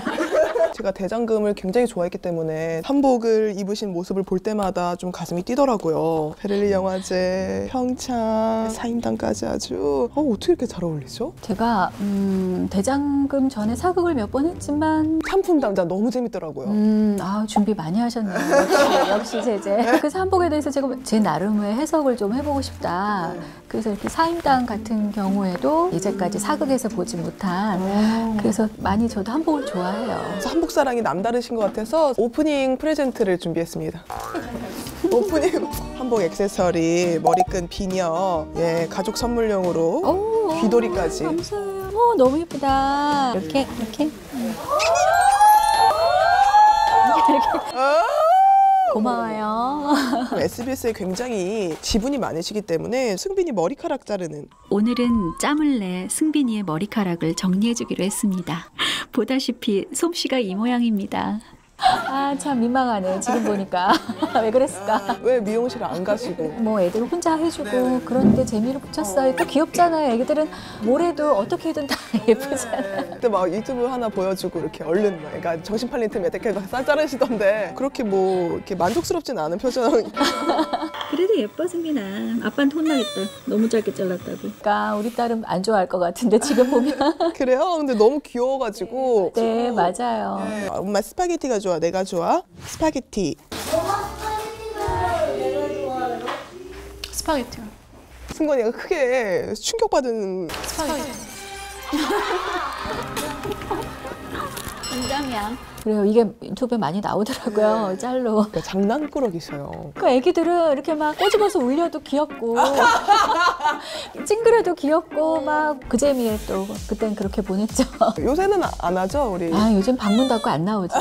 제가 대장금을 굉장히 좋아했기 때문에 한복을 입으신 모습을 볼 때마다 좀 가슴이 뛰더라고요. 베를린 영화제, 평창, 사임당까지 아주 어떻게 이렇게 잘 어울리죠? 제가 대장금 전에 사극을 몇 번 했지만 상품 담당 너무 재밌더라고요. 준비 많이 하셨네요. 역시 제재. 그래서 한복에 대해서 제가 제 나름의 해석을 좀 해보고 싶다. 그래서 이렇게 사임당 같은 경우에도 이제까지 사극에서 보지 못한 그래서 많이 저도 한복을 좋아해요. 그래서 한복 사랑이 남다르신 것 같아서 오프닝 프레젠트를 준비했습니다. 오프닝 한복 액세서리, 머리끈 비녀, 예, 가족 선물용으로 귀도리까지. 감사해요. 너무 예쁘다. 이렇게. 고마워요. SBS에 굉장히 지분이 많으시기 때문에 승빈이 머리카락 자르는 오늘은 짬을 내 승빈이의 머리카락을 정리해주기로 했습니다. 보다시피 솜씨가 이 모양입니다. 참 민망하네. 지금 보니까. 왜 그랬을까? 왜 미용실 안 가시고 뭐 애들 혼자 해주고 그런데 재미를 붙였어요. 또 귀엽잖아요. 애기들은 뭘 해도 어떻게든 다 예쁘잖아요. 그때 막 유튜브 하나 보여주고 이렇게 얼른 막 그러니까 정신 팔린 틈에 이렇게 쌀 자르시던데 그렇게 뭐 이렇게 만족스럽진 않은 표정. 그래도 예뻐 승빈아. 아빠한테 혼나겠다. 너무 짧게 잘랐다고. 그러니까 우리 딸은 안 좋아할 것 같은데 지금 보면. 그래요? 근데 너무 귀여워가지고. 네, 맞아요. 엄마 스파게티가 좋아, 내가 좋아? 스파게티. 스파게티요. 승건이가 크게 충격받은 스파게티. 긴장이야. 그래요. 이게 유튜브에 많이 나오더라고요. 짤로. 그러니까 장난꾸러기셔요. 그 애기들은 이렇게 막 꼬집어서 울려도 귀엽고 찡그려도 귀엽고 막 그 재미에 또 그땐 그렇게 보냈죠. 요새는 안 하죠, 우리? 요즘 방문 닫고 안 나오죠.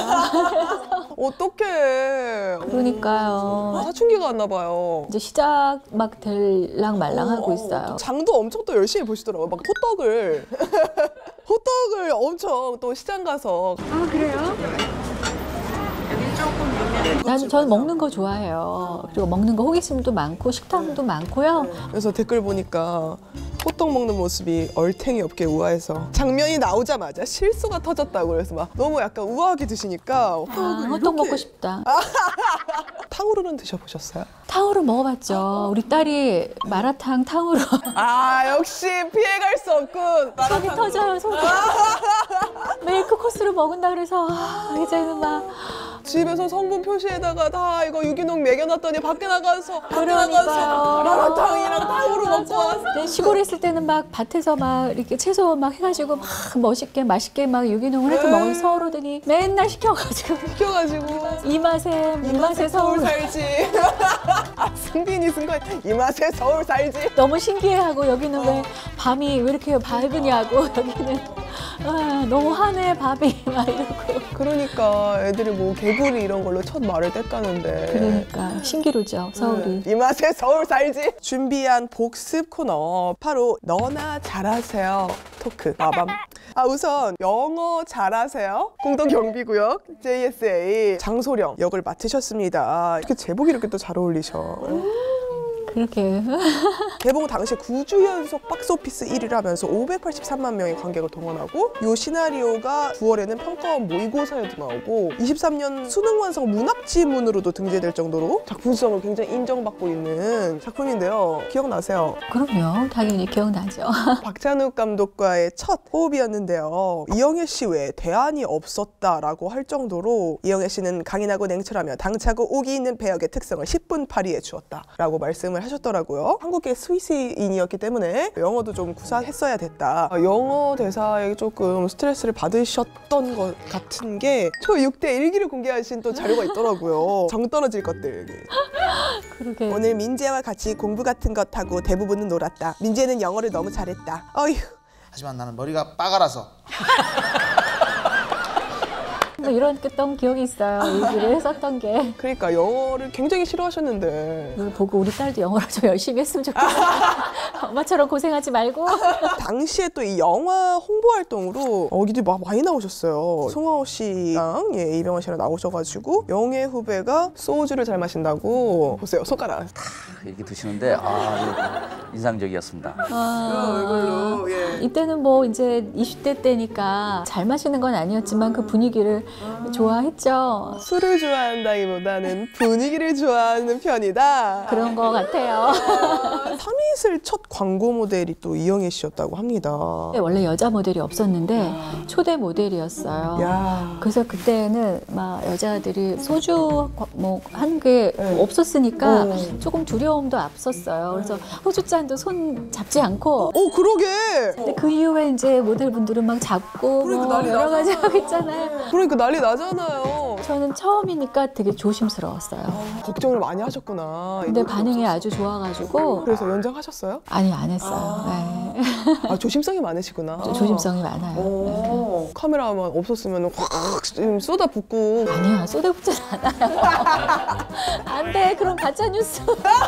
어떡해. 그러니까요. 사춘기가 왔나 봐요. 이제 시작 막 될랑 말랑 하고 있어요. 장도 엄청 또 열심히 보시더라고요. 막 호떡을 호떡을 엄청 또 시장 가서. 아, 그래요? 저는 먹는 거 좋아해요. 그리고 먹는 거 호기심도 많고 식탐도 많고요. 그래서 댓글 보니까 호떡 먹는 모습이 얼탱이 없게 우아해서 장면이 나오자마자 실수가 터졌다고 그래서 막 너무 약간 우아하게 드시니까 호떡 먹고 싶다. 탕후루는 드셔보셨어요? 탕후루 먹어봤죠. 우리 딸이 마라탕 탕후루. 역시 피해갈 수 없군. 속이 터져요, 속이. 메이크 코스로 먹은다 그래서 이제는 막 집에서 성분 표시에다가 다 이거 유기농 먹여놨더니 밖에 나가서 그러니까요. 마라탕이랑 탕후루 먹고 왔어. 네, 시골에 있을 때는 막 밭에서 막 이렇게 채소 막 해가지고 막 멋있게 맛있게 막 유기농을 해서 먹어서 서울 오더니 맨날 시켜가지고 이 맛에 서울 서울. 살지. 승빈이 순간 이 맛에 서울 살지. 너무 신기해하고 여기는 왜 밤이 왜 이렇게 밝으냐고 여기는 너무 환해 밤이 막 이러고. 그러니까 애들이 뭐 개구리 이런 걸로 첫 말을 뗐다는데. 그러니까 신기루죠 서울이. 이 맛에 서울 살지. 준비한 복습 코너 바로 너나 잘하세요 토크. 마밤. 우선 영어 잘하세요 공동경비구역 JSA 장소령 역을 맡으셨습니다. 이렇게 제목이 이렇게 또 잘 어울리셔. 그렇게 개봉 당시에 9주 연속 박스오피스 1위를 하면서 583만 명의 관객을 동원하고 이 시나리오가 9월에는 평가원 모의고사에도 나오고 23년 수능 완성 문학지문으로도 등재될 정도로 작품성을 굉장히 인정받고 있는 작품인데요. 기억나세요? 그럼요 당연히 기억나죠. 박찬욱 감독과의 첫 호흡이었는데요. 이영애 씨 외에 대안이 없었다라고 할 정도로 이영애 씨는 강인하고 냉철하며 당차고 오기 있는 배역의 특성을 10분 발휘해 주었다라고 말씀을 하셨더라고요. 한국계 스위스인이었기 때문에 영어도 좀 구사했어야 됐다. 영어 대사에 조금 스트레스를 받으셨던 것 같은 게 초 6대 일기를 공개하신 또 자료가 있더라고요. 정 떨어질 것들. 그러게. 오늘 민재와 같이 공부 같은 것 하고 대부분은 놀았다. 민재는 영어를 너무 잘했다. 어휴. 하지만 나는 머리가 빠가라서 뭐 이런 기억이 있어요. 얘기를 했었던 게. 그러니까 영어를 굉장히 싫어하셨는데 이걸 보고 우리 딸도 영어를 좀 열심히 했으면 좋겠어요. 엄마처럼 고생하지 말고. 당시에 또 이 영화 홍보 활동으로 어기들이 막 많이 나오셨어요. 송하오 씨랑 이병헌 씨랑 나오셔가지고 영예 후배가 소주를 잘 마신다고 보세요. 손가락 이렇게 드시는데 이거 인상적이었습니다. 이걸로 이때는 뭐 이제 20대 때니까 잘 마시는 건 아니었지만 그 분위기를 좋아했죠. 술을 좋아한다기보다는 분위기를 좋아하는 편이다. 그런 거 같아요. 삼이슬 첫 광고 모델이 또 이영애 씨였다고 합니다. 원래 여자 모델이 없었는데 초대 모델이었어요. 야. 그래서 그때는 막 여자들이 소주 뭐 한 게 없었으니까 조금 두려움도 앞섰어요. 그래서 소주잔도 손 잡지 않고. 그러게. 근데 그 이후에 이제 모델분들은 막 잡고 그러니까 뭐 난리 여러 가지 나잖아요. 하고 있잖아요. 그러니까 난리 나잖아요. 저는 처음이니까 되게 조심스러웠어요. 걱정을 많이 하셨구나. 근데 반응이 아주 좋아가지고. 그래서 연장하셨어요? 아니 안 했어요. 네. 조심성이 많으시구나. 조심성이 많아요. 카메라만 없었으면 확 쏟아붓고. 아니야 쏟아붓진 않아요. 안 돼 그런 가짜 뉴스.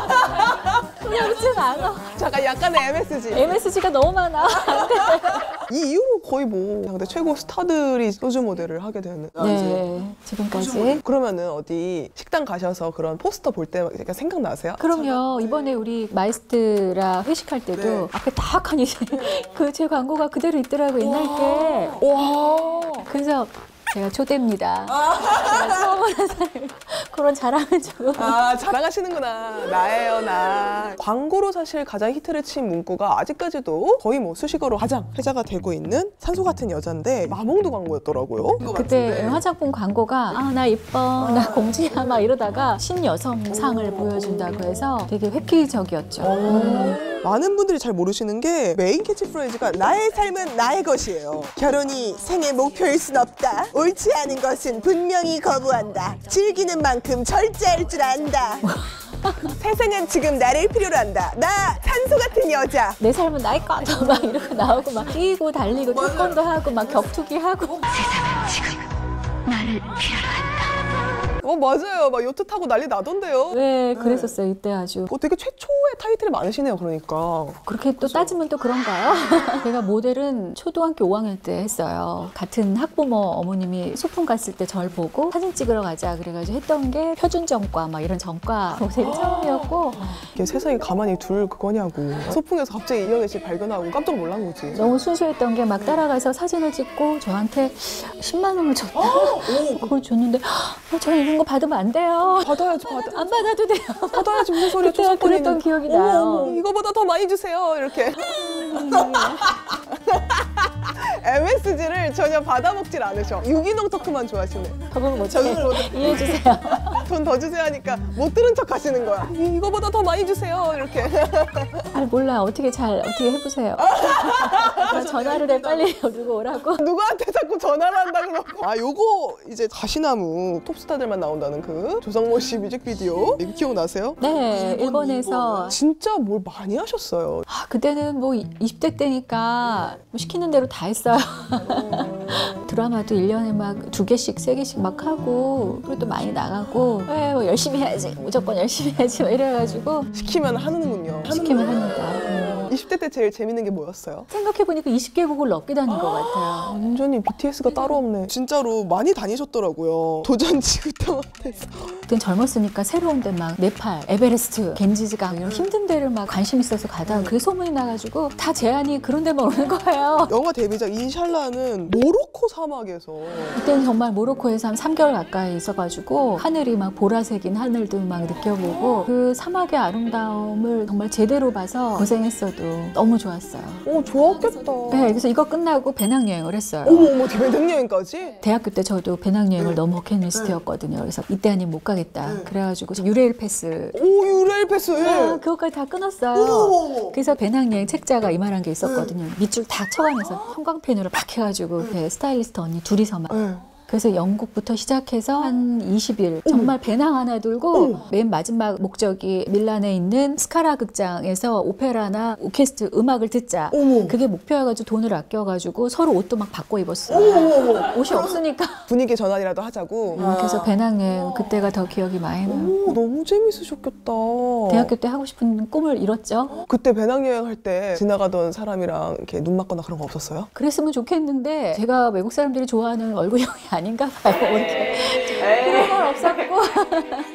쏟아붓진 않아. 잠깐 약간의 MSG. MSG가 너무 많아. 이 이후로 거의 뭐 당대 최고 스타들이 소주 모델을 하게 되는. 네 지금까지. 그러면은 어디 식당 가셔서 그런 포스터 볼 때 약간 생각나세요? 그럼요. 이번에 우리 마이스트라 회식할 때도 네. 앞에 딱 하니 그 제 광고가 그대로 있더라고 옛날 게. 와. 그래서 제가 초대입니다. 제가 처음 하는 사람 그런 자랑을 좀. 자랑하시는구나. 나예요, 나. 광고로 사실 가장 히트를 친 문구가 아직까지도 거의 뭐 수식어로 가장 회자가 되고 있는 산소 같은 여잔데 마몽드 광고였더라고요. 그때 화장품 광고가 나 이뻐, 나 공주야 막 이러다가 신여성상을 보여준다고 해서 되게 획기적이었죠. 많은 분들이 잘 모르시는 게 메인 캐치프레이즈가 나의 삶은 나의 것이에요. 결혼이 생애 목표일 순 없다. 옳지 않은 것은 분명히 거부한다. 즐기는 만큼 절제할 줄 안다. 세상은 지금 나를 필요로 한다. 나 산소 같은 여자. 내 삶은 나의 거다 막 이러고 나오고 막 뛰고 달리고 태권도 하고 막 격투기 하고. 나를 필요로 한다. 맞아요. 막 요트 타고 난리 나던데요. 네, 그랬었어요. 이때 아주. 되게 최초의 타이틀이 많으시네요. 그러니까. 그렇게 또 따지면 또 그런가요? 제가 모델은 초등학교 5학년 때 했어요. 같은 학부모 어머님이 소풍 갔을 때 절 보고 사진 찍으러 가자 그래가지고 했던 게 표준정과 막 이런 정과 모델이 처음이었고 이게 세상에 가만히 둘 그거냐고. 소풍에서 갑자기 이영애 씨 발견하고 깜짝 놀란 거지. 너무 순수했던 게 막 따라가서 사진을 찍고 저한테 10만 원을 줬다. 그걸 줬는데 저는 이런 거 받으면 안 돼요. 받아야지. 안 받아도 돼요. 받아야지. 무슨 소리야. 그때 그랬던 기억이 나요. 이거보다 더 많이 주세요. 이렇게. MSG를 전혀 받아먹질 않으셔. 유기농 토크만 좋아하시네. 적응을 못해. 적응을 못해. 이해해주세요. 돈 더 주세요 하니까 못 들은 척 하시는 거야. 이거보다 더 많이 주세요. 이렇게. 잘 몰라. 어떻게 해보세요. 전화를 해 빨리 누구 오라고. 누구한테 자꾸 전화를 한다 그러고. 요거 이제 가시나무 톱스타들만 나온다는 그 조성모 씨 뮤직비디오. 이거 기억나세요? 네, 일본에서. 진짜 뭘 많이 하셨어요. 그때는 뭐 20대 때니까 뭐 시키는 대로 다 했어요. 드라마도 1년에 막 2개씩, 3개씩 막 하고 그리고 또 많이 나가고 뭐 열심히 해야지, 무조건 열심히 해야지 막 이래가지고 시키면 하는군요. 시키면 합니다. 20대 때 제일 재밌는 게 뭐였어요? 생각해보니까 20개국을 넘게 다닌 것 같아요. 완전히 BTS가 따로 없네. 진짜로 많이 다니셨더라고요. 도전지구탕한테서. 그땐 젊었으니까 새로운 데 막 네팔, 에베레스트, 겐지즈강 이런 힘든 데를 막 관심 있어서 가다가 그게 소문이 나가지고 다 제안이 그런 데만 오는 거예요. 영화 데뷔작 인샬라는 모로코 사막에서. 그때는 정말 모로코에서 한 3개월 가까이 있어가지고 하늘이 막 보라색인 하늘도 막 느껴보고 그 사막의 아름다움을 정말 제대로 봐서 고생했어도 너무 좋았어요. 좋았겠다. 네, 그래서 이거 끝나고 배낭여행을 했어요. 어머, 배낭여행까지? 대학교 때 저도 배낭여행을 너무 버킷리스트였거든요. 그래서 이때 아니면 못 가겠다. 그래가지고 유레일 패스. 유레일 패스. 그것까지 다 끊었어요. 그래서 배낭여행 책자가 이만한 게 있었거든요. 밑줄 다 쳐가면서 형광펜으로 막 해가지고 이렇게 스타일리스트 언니 둘이서만. 그래서 영국부터 시작해서 한 20일 정말 배낭 하나 들고 맨 마지막 목적이 밀란에 있는 스카라 극장에서 오페라나 오케스트 음악을 듣자. 그게 목표여가지고 돈을 아껴가지고 서로 옷도 막 바꿔 입었어요. 옷이 없으니까. 분위기 전환이라도 하자고. 그래서 배낭여행 그때가 더 기억이 많이 나요. 너무 재밌으셨겠다. 대학교 때 하고 싶은 꿈을 이뤘죠. 그때 배낭여행 할 때 지나가던 사람이랑 이렇게 눈 맞거나 그런 거 없었어요? 그랬으면 좋겠는데 제가 외국 사람들이 좋아하는 얼굴형이 아닌가 봐요. 이렇게 그런 건 없었고.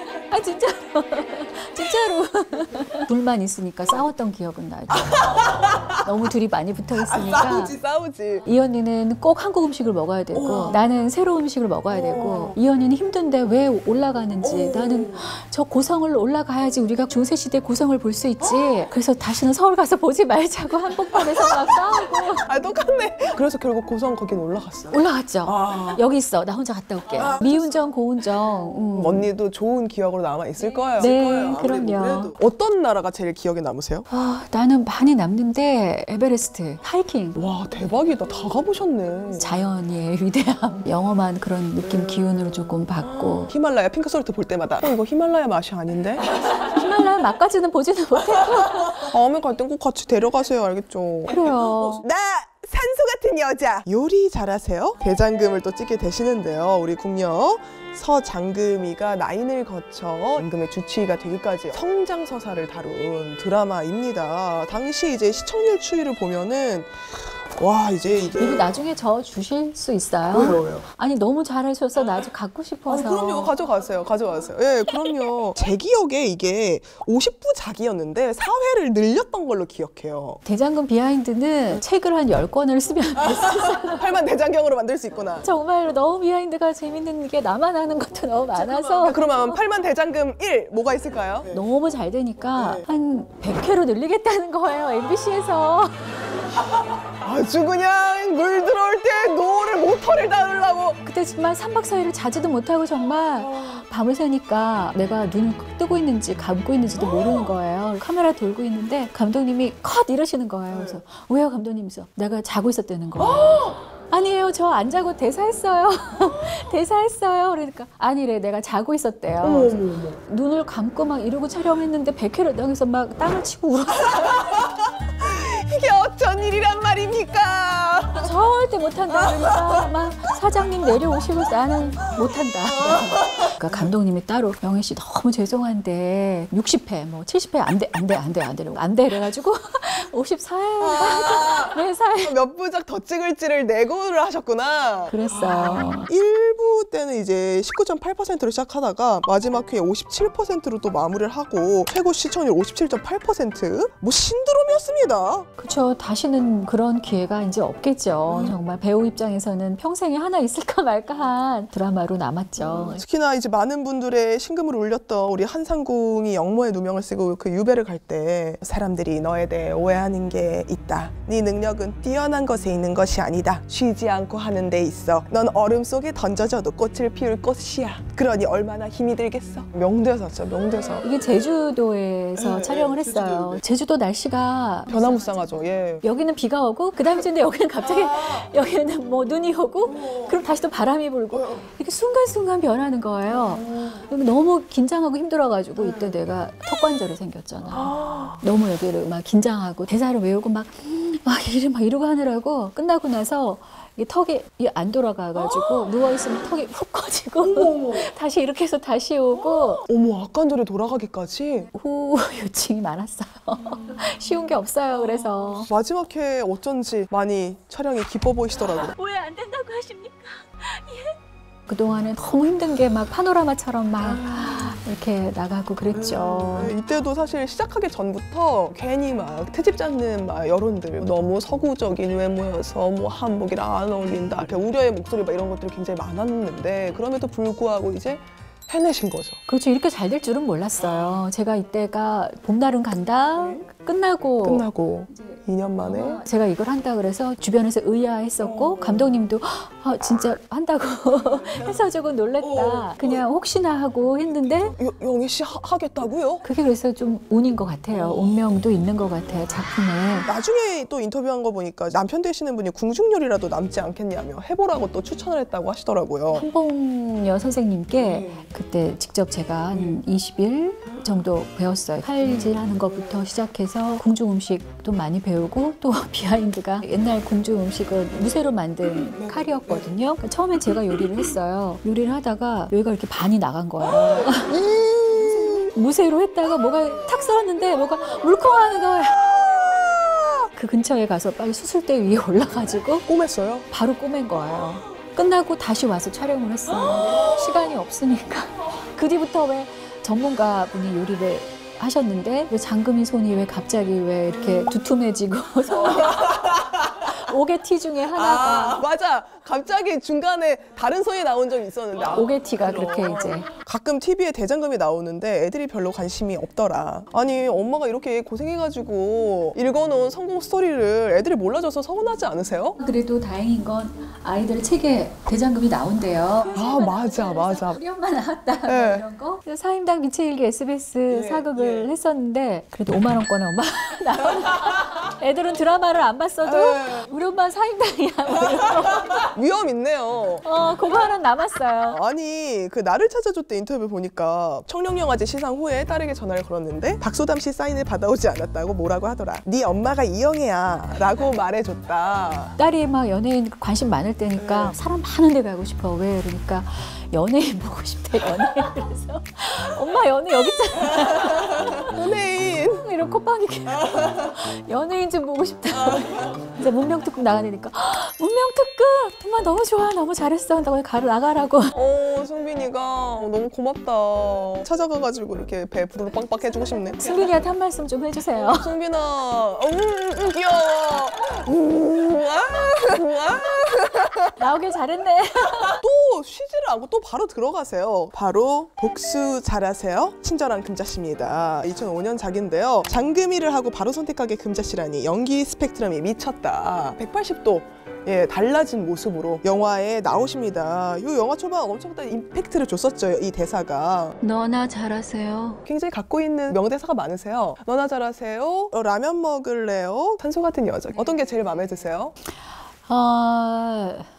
진짜로 둘만 있으니까 싸웠던 기억은 나죠. 너무 둘이 많이 붙어 있으니까. 싸우지. 이 언니는 꼭 한국 음식을 먹어야 되고 나는 새로운 음식을 먹어야 되고 이 언니는 힘든데 왜 올라가는지 나는 저 고성을 올라가야지 우리가 중세시대 고성을 볼 수 있지. 그래서 다시는 서울 가서 보지 말자고 한복판에서 막 싸우고. 똑같네. 그래서 결국 고성 거긴 올라갔어요. 올라갔죠. 여기 있어. 나 혼자 갔다 올게. 미운정 고운정. 언니도 좋은 기억으로 남아있을 거예요. 네, 그럼요. 어떤 나라가 제일 기억에 남으세요? 나는 많이 남는데 에베레스트, 하이킹. 와, 대박이다. 다 가보셨네. 자연의 위대함, 영험한 그런 느낌, 기운으로 조금 받고. 히말라야 핑크솔트 볼 때마다 이거 히말라야 맛이 아닌데? 히말라야 맛까지는 보지는 못했고. 다음에 갈 땐 꼭 같이 데려가세요. 알겠죠? 그래요. 나 산소 같은 여자. 요리 잘하세요? 대장금을 또 찍게 되시는데요. 우리 궁녀 서장금이가 나인을 거쳐 장금의 주치의가 되기까지 성장 서사를 다룬 드라마입니다. 당시 이제 시청률 추이를 보면은 와, 이제 이거 나중에 저 주실 수 있어요? 왜요? 아니 너무 잘하셔서 나 아주 갖고 싶어서. 그럼요. 가져가세요. 예, 그럼요. 제 기억에 이게 50부작이었는데 4회를 늘렸던 걸로 기억해요. 대장금 비하인드는 책을 한 10권을 쓰면 팔만 대장경으로 만들 수 있구나. 정말로 너무 비하인드가 재밌는 게 나만 아는 것도 너무 많아서. 그러면 팔만 대장금 1 뭐가 있을까요? 너무 잘 되니까 한 100회로 늘리겠다는 거예요, MBC에서. 아주 그냥 물 들어올 때 노를 모터를 다루려고. 그때 정말 3박 4일을 자지도 못하고 정말 밤을 새니까 내가 눈을 뜨고 있는지 감고 있는지도 모르는 거예요. 카메라 돌고 있는데 감독님이 컷 이러시는 거예요. 그래서 왜요 감독님이서 내가 자고 있었다는 거예요. 아니에요, 저 안 자고 대사했어요. 대사했어요. 그러니까 아니래, 내가 자고 있었대요. 눈을 감고 막 이러고 촬영했는데 100회를 당해서 막 땅을 치고 울었어요. 이게 어쩐 일이란 말입니까? 절대 못한다. 그러니까 막 사장님 내려오시고 나는 못한다. 그러니까 감독님이 따로 명혜 씨 너무 죄송한데 60회 뭐 70회 안 돼 이래가지고 54회 매사에 몇 부작 더 찍을지를 내고를 하셨구나. 그랬어. 1부 때는 이제 19.8%로 시작하다가 마지막 회에 57%로 또 마무리를 하고 최고 시청률 57.8%? 뭐 신드롬이었습니다. 그렇죠. 다시는 그런 기회가 이제 없겠죠. 정말 배우 입장에서는 평생에 하나 있을까 말까한 드라마로 남았죠. 특히나 이제 많은 분들의 심금을 울렸던 우리 한상궁이 영모의 누명을 쓰고 그 유배를 갈 때 사람들이 너에 대해 오해하는 게 있다. 네 능력은 뛰어난 것에 있는 것이 아니다. 쉬지 않고 하는 데 있어. 넌 얼음 속에 던져져도 꽃을 피울 꽃이야. 그러니 얼마나 힘이 들겠어. 명대사죠, 명대사. 이게 제주도에서 네, 촬영을 했어요. 제주도 날씨가 변화무쌍하죠. 예. 여기는 비가 오고 그 다음에 근데 여기는 갑자기 여기는 뭐 눈이 오고 그럼 다시 또 바람이 불고 이렇게 순간순간 변하는 거예요. 너무 긴장하고 힘들어가지고 이때 내가 턱관절이 생겼잖아. 너무 여기를 막 긴장하고 대사를 외우고 막 이러고 하느라고 끝나고 나서 이 턱이 안 돌아가가지고 누워있으면 턱이 훅 꺼지고 다시 이렇게 해서 다시 오고 어머, 악관절이 돌아가기까지? 후유증이 많았어요. 쉬운 게 없어요. 그래서 마지막 회에 어쩐지 많이 촬영이 기뻐 보이시더라고요. 왜 안 된다고 하십니까? 그동안은 너무 힘든 게 막 파노라마처럼 막 이렇게 나가고 그랬죠. 이때도 사실 시작하기 전부터 괜히 막 트집 잡는 막 여론들, 너무 서구적인 외모여서 뭐 한복이랑 안 어울린다, 이렇게 우려의 목소리 막 이런 것들이 굉장히 많았는데 그럼에도 불구하고 이제 해내신 거죠. 그렇죠. 이렇게 잘 될 줄은 몰랐어요. 제가 이때가 봄날은 간다 끝나고 2년 만에 제가 이걸 한다 그래서 주변에서 의아했었고 감독님도 진짜 한다고 해서주고 놀랬다. 그냥 혹시나 하고 했는데 영희 씨 하겠다고요? 그게 그래서 좀 운인 것 같아요. 운명도 있는 것 같아요. 작품에. 나중에 또 인터뷰한 거 보니까 남편 되시는 분이 궁중요리라도 남지 않겠냐며 해보라고 또 추천을 했다고 하시더라고요. 한봉여 선생님께 그때 직접 제가 한 20일 정도 배웠어요. 칼질하는 것부터 시작해서 궁중 음식도 많이 배우고 또 비하인드가 옛날 궁중 음식은 무쇠로 만든 칼이었거든요. 그러니까 처음엔 제가 요리를 했어요. 요리를 하다가 여기가 이렇게 반이 나간 거예요. 무쇠로 했다가 뭐가 탁 썰었는데 뭐가 물컹하는 거예요. 그 근처에 가서 빨리 수술대 위에 올라가지고 꼬맸어요? 바로 꼬맨 거예요. 끝나고 다시 와서 촬영을 했어요. 시간이 없으니까. 그 뒤부터 왜 전문가분이 요리를 하셨는데 왜 장금이 손이 왜 갑자기 왜 이렇게 두툼해지고 오게티 중에 하나가 맞아. 갑자기 중간에 다른 손이 나온 적이 있었는데 오게티가 그렇게 이제 가끔 TV에 대장금이 나오는데 애들이 별로 관심이 없더라. 아니 엄마가 이렇게 고생해가지고 읽어놓은 성공 스토리를 애들이 몰라줘서 서운하지 않으세요? 그래도 다행인 건 아이들 책에 대장금이 나온대요. 아 맞아. 우리 엄마 나왔다 뭐 네. 이런 거. 그래서 사임당 미체일기 SBS 사극을 했었는데 그래도 5만 원권에 엄마 나온다. 애들은 드라마를 안 봤어도 우리 엄마 사임당이야. 위험 있네요. 그거 하나 남았어요. 아니 그 나를 찾아줬대 인터뷰 보니까 청룡영화제 시상 후에 딸에게 전화를 걸었는데 박소담 씨 사인을 받아오지 않았다고 뭐라고 하더라. 네 엄마가 이영애야 라고 말해줬다. 딸이 막 연예인 관심 많을 때니까 사람 많은 데 가고 싶어. 왜? 그러니까 연예인 보고 싶대. 연예인. 그래서 엄마 연예인 여기 있잖아. 연예인. 이런 콧방이 연예인 좀 보고 싶다. 이제 문명특급 나가니까 문명특급 정말 너무 좋아. 너무 잘했어. 한다고 나가라고. 승빈이가 너무 고맙다. 찾아가가지고 이렇게 배 부르르 빵빵 해주고 싶네. 승빈이한테 한 말씀 좀 해주세요. 승빈아 귀여워. 나오길 잘했네. 또 쉬지를 않고 또 바로 들어가세요. 바로 복수 잘하세요. 친절한 금자씨입니다. 2005년 작인데요. 장금이를 하고 바로 선택하게 금자씨라니 연기 스펙트럼이 미쳤다. 180도 달라진 모습으로 영화에 나오십니다. 이 영화 초반 엄청 임팩트를 줬었죠. 이 대사가. 너나 잘하세요. 굉장히 갖고 있는 명대사가 많으세요. 너나 잘하세요. 라면 먹을래요. 산소 같은 여자. 어떤 게 제일 마음에 드세요?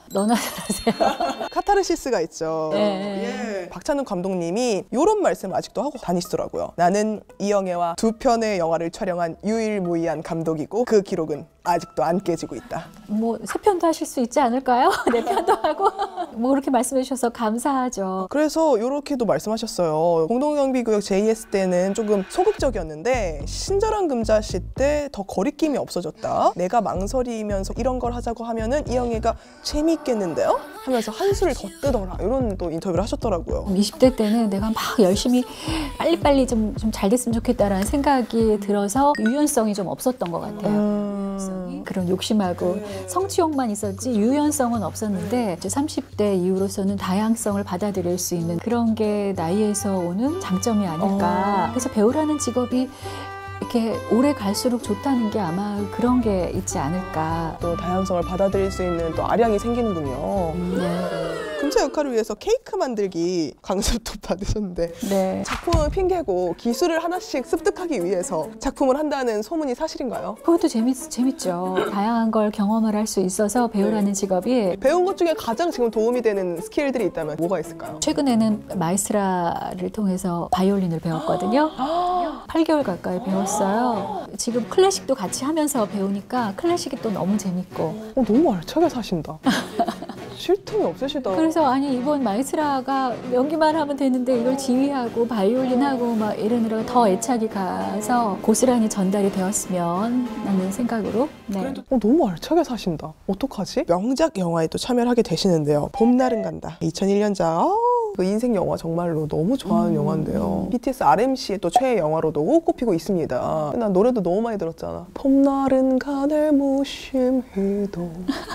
너나 잘하세요. 카타르시스가 있죠. 네. 예. 박찬욱 감독님이 이런 말씀 아직도 하고 다니시더라고요. 나는 이영애와 2편의 영화를 촬영한 유일무이한 감독이고 그 기록은 아직도 안 깨지고 있다. 뭐 3편도 하실 수 있지 않을까요? 4편도 하고 뭐 그렇게 말씀해 주셔서 감사하죠. 그래서 이렇게도 말씀하셨어요. 공동경비구역 JS 때는 조금 소극적이었는데 친절한 금자씨 때 더 거리낌이 없어졌다. 내가 망설이면서 이런 걸 하자고 하면은 이영애가 재미있겠는데요? 하면서 한술을 더 뜨더라. 이런 또 인터뷰를 하셨더라고요. 20대 때는 내가 막 열심히 빨리빨리 좀 잘 됐으면 좋겠다라는 생각이 들어서 유연성이 좀 없었던 것 같아요. 그런 욕심하고 성취욕만 있었지 유연성은 없었는데 이제 30대 이후로서는 다양성을 받아들일 수 있는 그런 게 나이에서 오는 장점이 아닐까. 그래서 배우라는 직업이 이렇게 오래 갈수록 좋다는 게 아마 그런 게 있지 않을까. 또 다양성을 받아들일 수 있는 또 아량이 생기는군요. 네. 금자 역할을 위해서 케이크 만들기 강습도 받으셨는데 네. 작품은 핑계고 기술을 하나씩 습득하기 위해서 작품을 한다는 소문이 사실인가요? 그것도 재밌죠. 다양한 걸 경험을 할 수 있어서 배우라는 직업이 배운 것 중에 가장 지금 도움이 되는 스킬들이 있다면 뭐가 있을까요? 최근에는 마이스라를 통해서 바이올린을 배웠거든요. 8개월 가까이 배웠어요. 지금 클래식도 같이 하면서 배우니까 클래식이 또 너무 재밌고. 너무 알차게 사신다. 쉴 틈이 없으시다. 그래서 아니 이번 마이스라가 연기만 하면 되는데 이걸 지휘하고 바이올린하고 막 이러느라 더 애착이 가서 고스란히 전달이 되었으면 하는 생각으로. 네. 너무 알차게 사신다. 어떡하지? 명작 영화에 또 참여를 하게 되시는데요. 봄날은 간다. 2001년작. 그 인생 영화 정말로 너무 좋아하는 영화인데요. BTS RMC의 또 최애 영화로도 꼽히고 있습니다. 난 노래도 너무 많이 들었잖아. 봄날은 가네 무심히도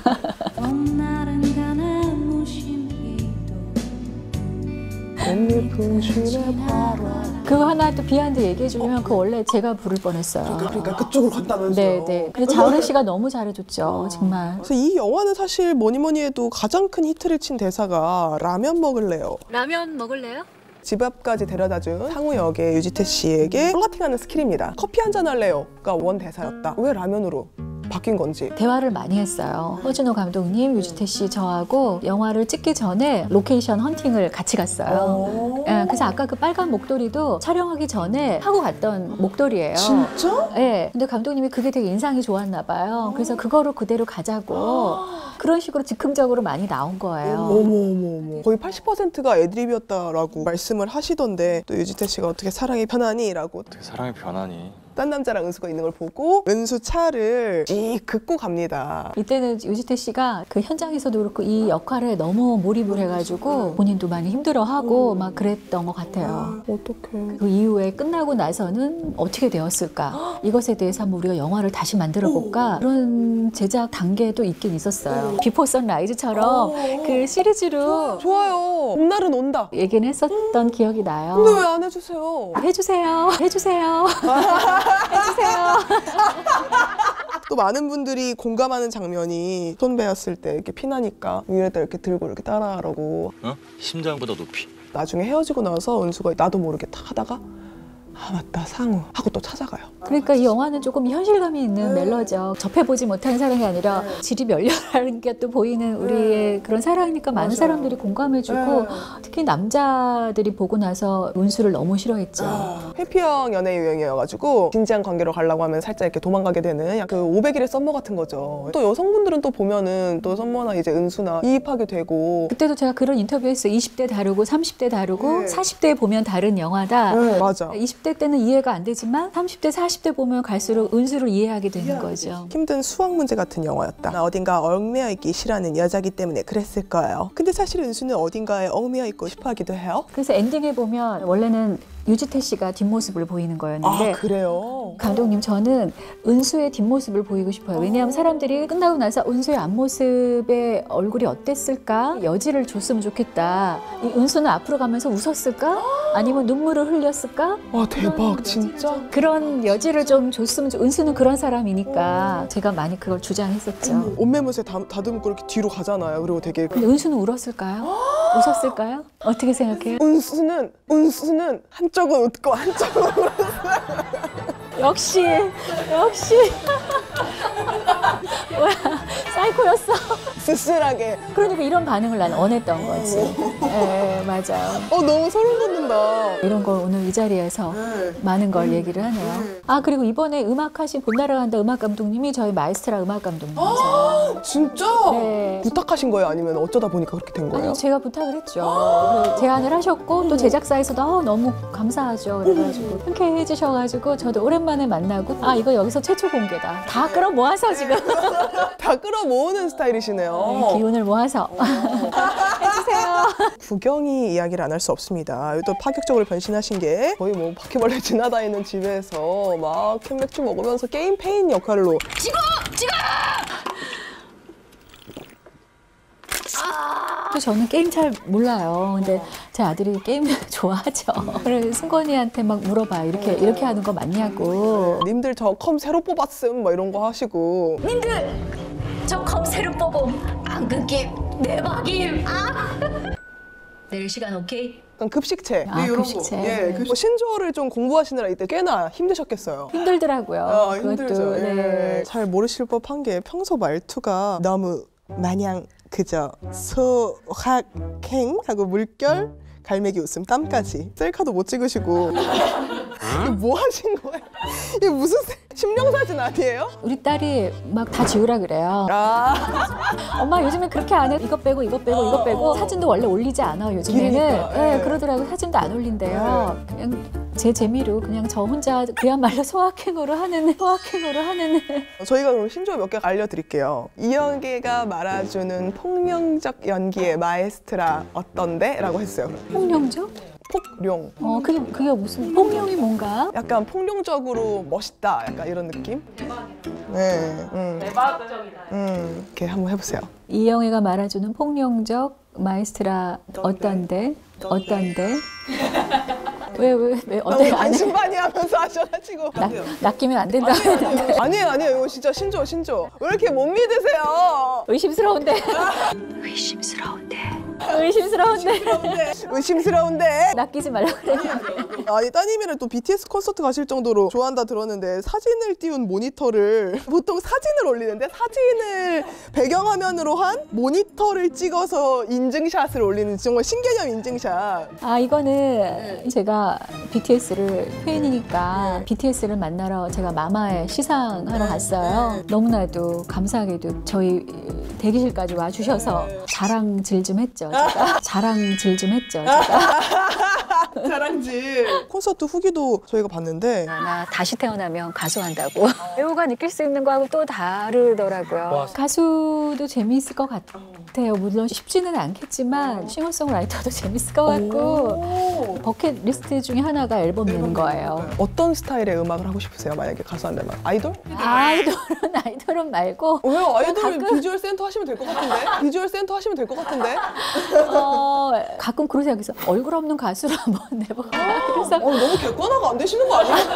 봄날은 가네 무심히도 꽃잎은 지내 봐라. 그거 하나 또 비하인드 얘기해주면 그 원래 제가 부를 뻔했어요. 그러니까 그쪽으로 간다면서요. 네. 그래서 자우림 씨가 너무 잘해줬죠. 정말. 그래서 이 영화는 사실 뭐니 해도 가장 큰 히트를 친 대사가 라면 먹을래요. 라면 먹을래요? 집 앞까지 데려다준 상우 역의 유지태 씨에게 플러팅하는 스킬입니다. 커피 한잔 할래요?가 원 대사였다. 왜 라면으로 바뀐 건지. 대화를 많이 했어요. 허준호 감독님, 유지태 씨, 저하고 영화를 찍기 전에 로케이션 헌팅을 같이 갔어요. 예, 그래서 아까 그 빨간 목도리도 촬영하기 전에 하고 갔던 목도리예요. 진짜? 네. 근데 감독님이 그게 되게 인상이 좋았나 봐요. 그래서 그거로 그대로 가자고 그런 식으로 즉흥적으로 많이 나온 거예요. 어머. 거의 80%가 애드립이었다라고 말씀을 하시던데 또 유지태 씨가 어떻게 사랑이 변하니? 라고 어떻게 사랑이 변하니? 딴 남자랑 은수가 있는 걸 보고 은수 차를 씩 긋고 갑니다. 이때는 유지태 씨가 그 현장에서도 그렇고 이 역할에 너무 몰입을 해가지고 본인도 많이 힘들어하고 막 그랬던 것 같아요. 어떡해. 그 이후에 끝나고 나서는 어떻게 되었을까? 이것에 대해서 한번 우리가 영화를 다시 만들어 볼까? 그런 제작 단계도 있긴 있었어요. 비포 선라이즈처럼 그 시리즈로 좋아요. 봄날은 온다. 얘기는 했었던 기억이 나요. 근데 왜 안 해주세요? 해주세요. 해주세요. 또 많은 분들이 공감하는 장면이 손배였을 때 이렇게 피나니까 위에다 이렇게 들고 이렇게 따라하라고. 심장보다 높이. 나중에 헤어지고 나서 은수가 나도 모르게 딱 하다가 아 맞다 상우 하고 또 찾아가요. 그러니까 이 영화는 조금 현실감이 있는 멜로죠. 접해보지 못한 사랑이 아니라 질이 멸렬하는 게 또 보이는 우리의 그런 사랑이니까 많은 사람들이 공감해주고 특히 남자들이 보고 나서 은수를 너무 싫어했죠. 해피형 연애 유행이어가지고 진지한 관계로 가려고 하면 살짝 이렇게 도망가게 되는 약간 그 500일의 썸머 같은 거죠. 또 여성분들은 또 보면은 또 썸머나 이제 은수나 이입하게 되고. 그때도 제가 그런 인터뷰 했어요. 20대 다르고 30대 다르고 40대 보면 다른 영화다. 맞아. 20대 때는 이해가 안 되지만 30대 40대 보면 갈수록 은수를 이해하게 되는 거죠. 힘든 수학 문제 같은 영화였다. 나 어딘가 얽매여 있기 싫어하는 여자기 때문에 그랬을 거예요. 근데 사실 은수는 어딘가에 얽매여 있고 싶어 하기도 해요. 그래서 엔딩에 보면 원래는 유지태 씨가 뒷모습을 보이는 거였는데 그래요? 감독님 저는 은수의 뒷모습을 보이고 싶어요. 왜냐하면 사람들이 끝나고 나서 은수의 앞모습의 얼굴이 어땠을까? 여지를 줬으면 좋겠다. 이 은수는 앞으로 가면서 웃었을까? 아니면 눈물을 흘렸을까? 와 대박 진짜? 그런 여지를 좀 줬으면 은수는 그런 사람이니까 제가 많이 그걸 주장했었죠. 옷매무새 다듬고 이렇게 뒤로 가잖아요. 그리고 되게 근데 은수는 울었을까요? 웃었을까요? 어떻게 생각해요? 은수는 한쪽은 웃고 한쪽은 역시 뭐야 사이코였어. 쓸쓸하게. 그러니까 이런 반응을 난 원했던 거지. 네, 맞아요. 너무 소름 돋는다. 이런 걸 오늘 이 자리에서 많은 걸 얘기를 하네요. 아, 그리고 이번에 음악하신 봄나라 간다 음악 감독님이 저희 마에스트라 음악 감독님이세요. 진짜? 네. 부탁하신 거예요? 아니면 어쩌다 보니까 그렇게 된 거예요? 아니, 제가 부탁을 했죠. 그리고 제안을 하셨고 또 제작사에서도 너무 감사하죠. 그래가지고 흔쾌히 해주셔가지고 저도 오랜만에 만나고 이거 여기서 최초 공개다. 다 끌어모아서 지금 다 끌어모으는 스타일이시네요. 기운을 모아서 해주세요. 구경이 이야기를 안 할 수 없습니다. 또 파격적으로 변신하신 게 거의 뭐 바퀴벌레 지나다니는 집에서 막 캔맥주 먹으면서 게임 페인 역할로 또 저는 게임 잘 몰라요. 근데 제 아들이 게임 좋아하죠. 그래서 승건이한테 막 물어봐요. 이렇게 하는 거 맞냐고. 님들 저 컴 새로 뽑았음 뭐 이런 거 하시고 님들 저 컴 새로 뽑음 안 끊김 대박임 내일 시간 오케이? 약간 급식체 이런 급식체. 거. 예, 신조어를 좀 공부하시느라 이때 꽤나 힘드셨겠어요. 힘들더라고요. 힘들죠. 네. 잘 모르실 법한 게 평소 말투가 너무 마냥 그저 소확행하고 물결 갈매기 웃음 땀까지 셀카도 못 찍으시고 이거 뭐 하신 거예요? 이게 무슨 심령사진 아니에요? 우리 딸이 막 다 지우라 그래요. 엄마 요즘에 그렇게 안 해. 이거 빼고 이거 빼고 이거 빼고 사진도 원래 올리지 않아 요즘에는. 그러니까, 네, 그러더라고요. 사진도 안 올린대요. 그냥 제 재미로 그냥 저 혼자 그야말로 소확행으로 하는 저희가 그럼 신조어 몇 개 알려드릴게요. 이영애가 말아주는 폭력적 연기의 마에스트라 어떤데? 라고 했어요. 폭룡죠? 폭룡. 그게 무슨 폭룡이 뭔가? 약간 폭룡적으로 멋있다. 약간 이런 느낌? 네. 대박적이다. 이렇게 한번 해보세요. 이영애가 말아주는 폭룡적 마에스트라 어떤데? 왜 어떻게 안 해? 안심반의하면서 하셔가지고 낚이면 안 된다고 했는데 아니에요 이거 진짜 신조어 왜 이렇게 못 믿으세요? 의심스러운데 낚이지 말라고 그래. 아니 따님이랑 또 BTS 콘서트 가실 정도로 좋아한다 들었는데 사진을 띄운 모니터를 보통 사진을 올리는데 사진을 배경화면으로 한 모니터를 찍어서 인증샷을 올리는 정말 신개념 인증샷. 이거는 제가 BTS를 팬이니까 BTS를 만나러 제가 마마에 시상하러 갔어요. 너무나도 감사하게도 저희 대기실까지 와주셔서 자랑질 좀 했죠. 제가. 자랑질. 콘서트 후기도 저희가 봤는데 나 다시 태어나면 가수한다고. 배우가 느낄 수 있는 거하고 또 다르더라고요. 가수도 재미있을 것 같아요. 물론 쉽지는 않겠지만 싱어송라이터도 재밌을 것 같고 버킷리스트 중에 하나가 앨범 내는 거예요. 어떤 스타일의 음악을 하고 싶으세요? 만약에 가수 한다면 아이돌? 아이돌은 말고 왜요? 아이돌은 비주얼 센터 하시면 될 것 같은데? 가끔 그런 생각해서 얼굴 없는 가수로 한번 내볼까. 그래서 너무 객관화가 안 되시는 거 아니에요?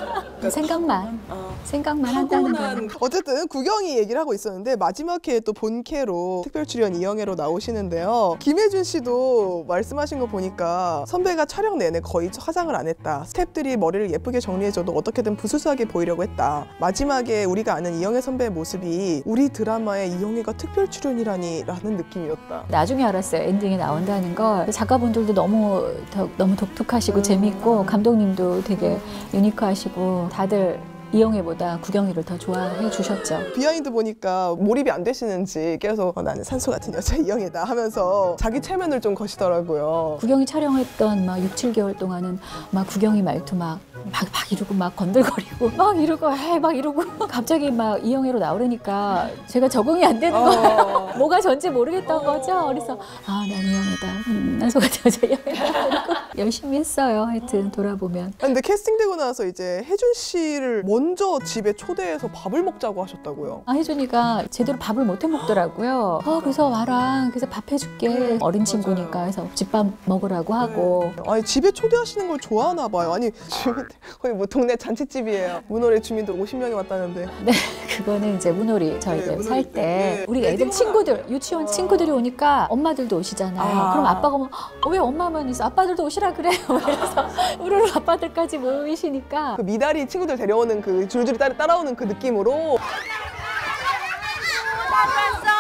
생각만 한다는 거. 어쨌든 구경이 얘기를 하고 있었는데 마지막 회에 또 본캐로 특별 출연 이영애로 나오시는데요. 김혜준 씨도 말씀하신 거 보니까 선배가 촬영 내내 거의 화장을 안 했다. 스태프들이 머리를 예쁘게 정리해줘도 어떻게든 부수수하게 보이려고 했다. 마지막에 우리가 아는 이영애 선배의 모습이 우리 드라마에 이영애가 특별 출연이라니 라는 느낌이었다. 나중에 알았어요. 엔딩에 나온다는 걸. 작가분들도 너무 독특하시고 재밌고 감독님도 되게 유니크하시고 다들 이영애보다 구경이를 더 좋아해 주셨죠. 비하인드 보니까 몰입이 안 되시는지 계속 나는 산소 같은 여자 이영애다 하면서 자기 체면을 좀 거시더라고요. 구경이 촬영했던 막 6, 7개월 동안은 막 구경이 말투 막 이러고 막 건들거리고 막 이러고 갑자기 막 이영애로 나오려니까 제가 적응이 안 되는 거예요. 뭐가 전지 모르겠던 거죠. 그래서 난 이영애다. 산소 같은 여자 이영애다. 열심히 했어요. 하여튼 돌아보면. 근데 캐스팅되고 나서 이제 혜준 씨를 먼저 집에 초대해서 밥을 먹자고 하셨다고요. 혜준이가 제대로 밥을 못 해 먹더라고요. 그래서 와라. 그래서 밥 해줄게. 어린 친구니까 해서 집밥 먹으라고 하고. 아니 집에 초대하시는 걸 좋아하나 봐요. 아니 주민들 거의 뭐 동네 잔치집이에요. 문월에 주민들 50명이 왔다는데. 네, 그거는 이제 문월이 저희가 살 때 우리 애들 친구들 유치원 친구들이 오니까 엄마들도 오시잖아요. 그럼 아빠가 왜 엄마만 있어? 아빠들도 오시라 그래요. 그래서 우르르 아빠들까지 모이시니까 그 미다리 친구들 데려오는 그 줄줄이 따라오는 그 느낌으로.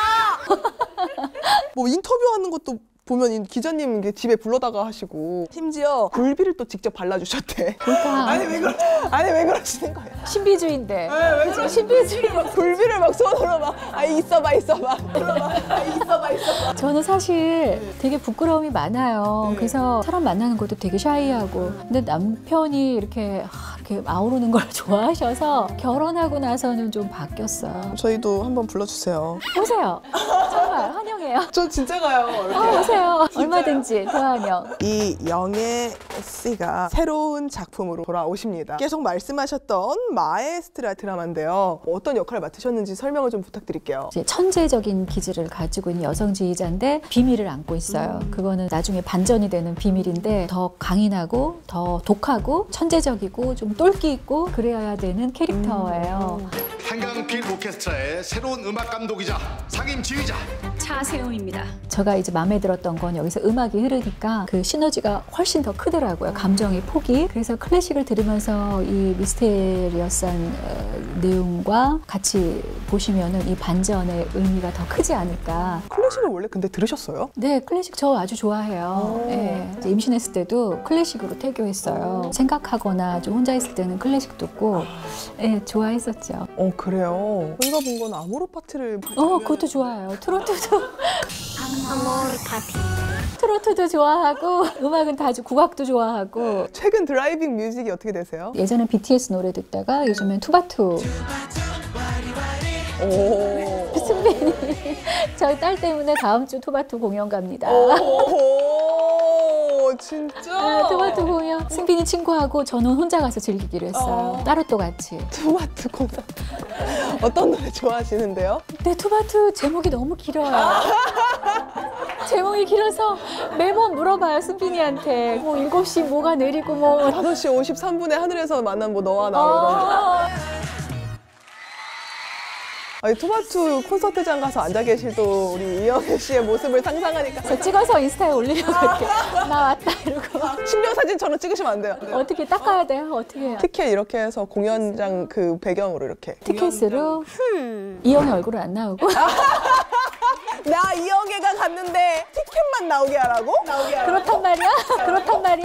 뭐 인터뷰하는 것도 보면 이 기자님 이게 집에 불러다가 하시고 심지어 굴비를 또 직접 발라주셨대. 그러니까 아니 왜 그러시는 거예요? 신비주의인데. 왜 신비주의 굴비를 막 손으로 막 있어봐 있어봐 저는 사실 되게 부끄러움이 많아요. 그래서 사람 만나는 것도 되게 샤이하고. 근데 남편이 이렇게 아우르는 걸 좋아하셔서 결혼하고 나서는 좀 바뀌었어요. 저희도 한번 불러주세요. 오세요. 정말 환영해요. 저 진짜 가요. 이렇게. 오세요. 얼마든지 대환영. 이 영애 씨가 새로운 작품으로 돌아오십니다. 계속 말씀하셨던 마에스트라 드라마인데요. 어떤 역할을 맡으셨는지 설명을 좀 부탁드릴게요. 이제 천재적인 기질을 가지고 있는 여성 지휘자인데 비밀을 안고 있어요. 그거는 나중에 반전이 되는 비밀인데 더 강인하고 더 독하고 천재적이고 좀 똘끼 있고 그래야 되는 캐릭터예요. 한강 빌 오케스트라의 새로운 음악 감독이자 상임 지휘자 차세웅입니다. 제가 이제 마음에 들었던 건 여기서 음악이 흐르니까 그 시너지가 훨씬 더 크더라고요. 감정의 폭이. 그래서 클래식을 들으면서 이 미스테리어스한 내용과 같이 보시면은 이 반전의 의미가 더 크지 않을까. 클래식을 원래 근데 들으셨어요? 네, 클래식 저 아주 좋아해요. 네, 이제 임신했을 때도 클래식으로 태교했어요. 생각하거나 좀 혼자 있을 때는 클래식 듣고 네, 좋아했었죠. 그래요? 저희가 본 건 아모르 파티를 그것도 좋아요. 트로트도 트로트도 좋아하고 음악은 다 아주 국악도 좋아하고. 최근 드라이빙 뮤직이 어떻게 되세요? 예전엔 BTS 노래 듣다가 요즘엔 투바투. 승빈이 저희 딸 때문에 다음 주 투바투 공연 갑니다. 진짜? 투바투 공연. 승빈이 친구하고 저는 혼자 가서 즐기기로 했어요. 따로 또 같이. 투바투 콘서트. 어떤 노래 좋아하시는데요? 네, 투바투 제목이 너무 길어요. 제목이 길어서 매번 물어봐요, 승빈이한테. 뭐 7시 뭐가 내리고 뭐 5시 53분에 하늘에서 만난 뭐 너와 나 이런 거. 아니, 투바투 콘서트장 가서 앉아 계실 또 우리 이영애 씨의 모습을 상상하니까 저 찍어서 인스타에 올리려고 이렇게 나 왔다 이러고. 신경 사진처럼 찍으시면 안 돼요. 어떻게 닦아야 돼요? 어떻게 해요? 티켓 이렇게 해서 공연장 그 배경으로 이렇게 티켓으로 이영애 얼굴은 안 나오고. 나 이영애가 갔는데 티켓만 나오게 하라고? 그렇단 말이야? 그렇단 말이야?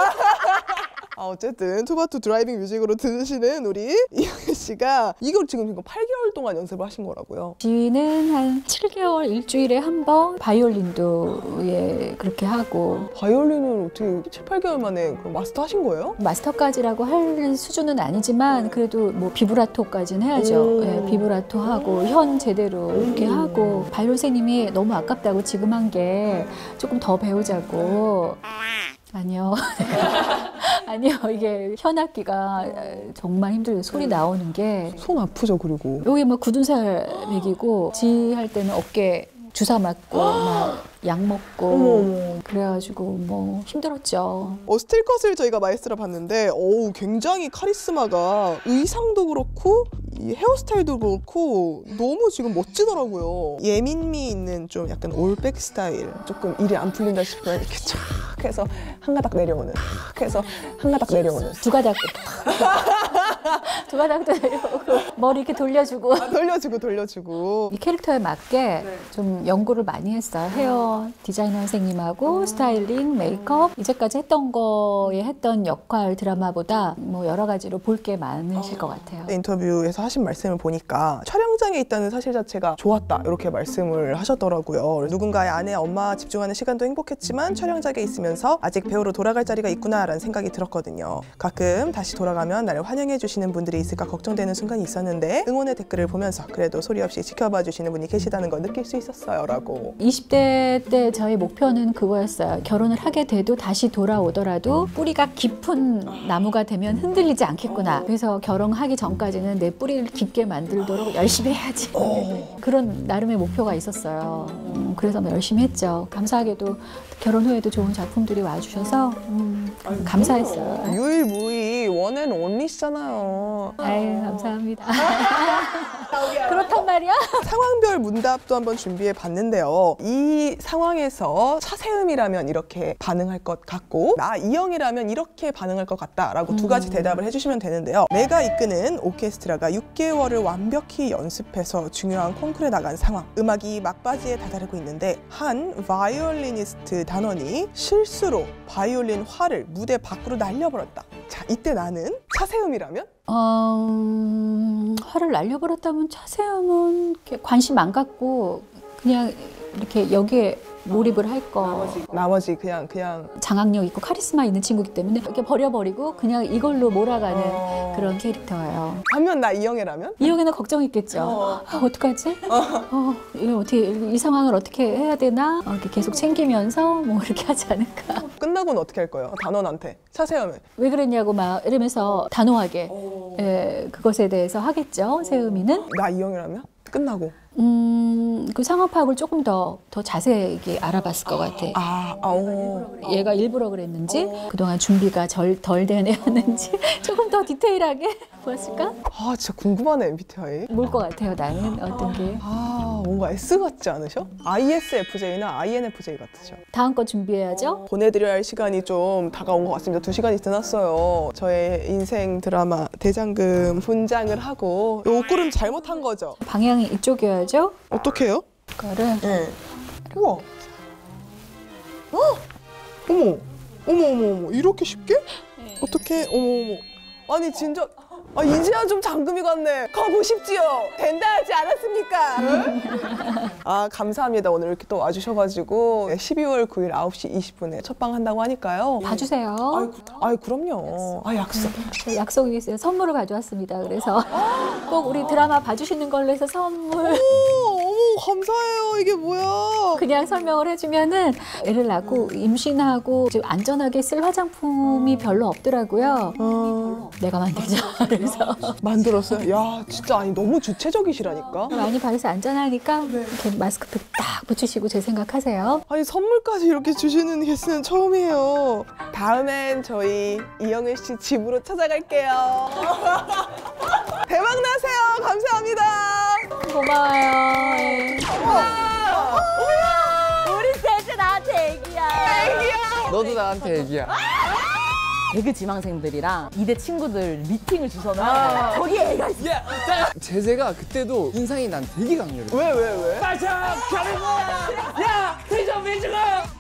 어쨌든 투바투 드라이빙 뮤직으로 들으시는 우리 이영애 씨가 이걸 지금 8개월 동안 연습을 하신 거라고요. 지휘는 한 7개월 일주일에 한 번 바이올린도 그렇게 하고. 바이올린을 어떻게 7, 8개월 만에 마스터 하신 거예요? 마스터까지라고 할 수준은 아니지만 그래도 뭐 비브라토까지는 해야죠. 네, 비브라토 하고 현 제대로 이렇게 하고. 바이올린 선생님이 너무 아깝다고 지금 한 게 조금 더 배우자고. 아니요. 아니요. 이게 현악기가 정말 힘들어요. 소리 나오는 게. 손 아프죠, 그리고. 여기 뭐 굳은 살 먹이고 지할 때는 어깨 주사 맞고 막 약 먹고 그래가지고 뭐 힘들었죠. 스틸컷을 저희가 마에스트라 봤는데 굉장히 카리스마가 의상도 그렇고 이 헤어스타일도 그렇고 너무 지금 멋지더라고요. 예민미 있는 좀 약간 올백 스타일. 조금 일이 안 풀린다 싶으면 이렇게 쫙 해서 한 가닥 내려오는. 해서 한 가닥 내려오는. 두 가닥도 내려오고 머리 이렇게 돌려주고. 돌려주고. 이 캐릭터에 맞게 좀 연구를 많이 했어요. 헤어 디자이너 선생님하고 스타일링, 메이크업 이제까지 했던 거에 했던 역할 드라마보다 뭐 여러 가지로 볼 게 많으실 것 같아요. 인터뷰에서 하신 말씀을 보니까 촬영장에 있다는 사실 자체가 좋았다 이렇게 말씀을 하셨더라고요. 누군가의 아내, 엄마 집중하는 시간도 행복했지만 촬영장에 있으면서 아직 배우로 돌아갈 자리가 있구나라는 생각이 들었거든요. 가끔 다시 돌아가면 나를 환영해 주시는 분들이 있을까 걱정되는 순간이 있었는데 응원의 댓글을 보면서 그래도 소리 없이 지켜봐 주시는 분이 계시다는 걸 느낄 수 있었어요 라고. 20대 때 저희 목표는 그거였어요. 결혼을 하게 돼도 다시 돌아오더라도 뿌리가 깊은 나무가 되면 흔들리지 않겠구나. 그래서 결혼하기 전까지는 내 뿌리를 깊게 만들도록 열심히 해야지. 그런 나름의 목표가 있었어요. 그래서 열심히 했죠. 감사하게도 결혼 후에도 좋은 작품들이 와주셔서 감사했어요. 유일무이 원앤 온리시잖아요. 아유, 감사합니다. 그렇단 말이야? 상황별 문답도 한번 준비해 봤는데요. 이 상황에서 차세음이라면 이렇게 반응할 것 같고 나 이영이라면 이렇게 반응할 것 같다라고 두 가지 대답을 해주시면 되는데요. 내가 이끄는 오케스트라가 6개월을 완벽히 연습해서 중요한 콩쿠르에 나간 상황. 음악이 막바지에 다다르고 있는데 한 바이올리니스트 단원이 실수로 바이올린 활을 무대 밖으로 날려버렸다. 자, 이때 나는 차세음이라면? 화를 날려버렸다면 차세음은 이렇게 관심 안 갖고 그냥 이렇게 여기에 몰입을 할 거. 나머지 그냥 장악력 있고 카리스마 있는 친구이기 때문에 이렇게 버려버리고 그냥 이걸로 몰아가는 그런 캐릭터예요. 반면 나 이영애라면? 이영애는 걱정했겠죠. 어떡하지? 이거 어떻게 이 상황을 어떻게 해야 되나? 이렇게 계속 챙기면서 뭐 이렇게 하지 않을까? 끝나고는 어떻게 할 거예요? 단원한테 차세음을. 왜 그랬냐고 막 이러면서 단호하게 그것에 대해서 하겠죠. 세음이는. 나 이영애라면? 끝나고. 그 상황 파악을 조금 더 자세하게 알아봤을 것 같아. 얘가 일부러 그랬는지, 그동안 준비가 덜 된 애였는지, 조금 더 디테일하게 보았을까? 진짜 궁금하네, MBTI. 뭘 것 같아요, 나는 어떤 게. 뭔가 S 같지 않으셔? ISFJ나 INFJ 같으셔. 다음 거 준비해야죠. 보내드려야 할 시간이 좀 다가온 것 같습니다. 2시간이 지났어요. 저의 인생 드라마 대장금 분장을 하고 옷걸음 잘못한 거죠? 방향이 이쪽이어야죠. 어떻게 해요? 이거를 네. 우와. 어머. 이렇게 쉽게? 네. 어떻게? 어머. 아니 진짜 이제야 좀 장금이 같네. 가보십지요. 된다 하지 않았습니까? 감사합니다. 오늘 이렇게 또 와주셔가지고 12월 9일 9시 20분에 첫방 한다고 하니까요. 봐주세요. 그럼요. 약속. 약속이 있어요. 선물을 가져왔습니다. 그래서 꼭 우리 드라마 봐주시는 걸로 해서 선물. 어머, 감사해요. 이게 뭐야? 그냥 설명을 해주면은 애를 낳고 임신하고 지금 안전하게 쓸 화장품이 별로 없더라고요. 내가 만들죠. 그래서 만들었어요? 야, 진짜 너무 주체적이시라니까. 많이 바르서 안전하니까 이렇게 마스크팩 딱 붙이시고 제 생각하세요. 선물까지 이렇게 주시는 게스트는 처음이에요. 다음엔 저희 이영애 씨 집으로 찾아갈게요. 대박 나세요. 감사합니다. 고마워요. 우리 셋이 나한테 애기야. 너도 나한테 애기야. 개그 지망생들이랑 이대 친구들 미팅을 주서는 거기 애가 있어. 제재가 그때도 인상이 난 되게 강렬해. 왜? 빨리 가는 거야. 야, 대전 왜 죽어?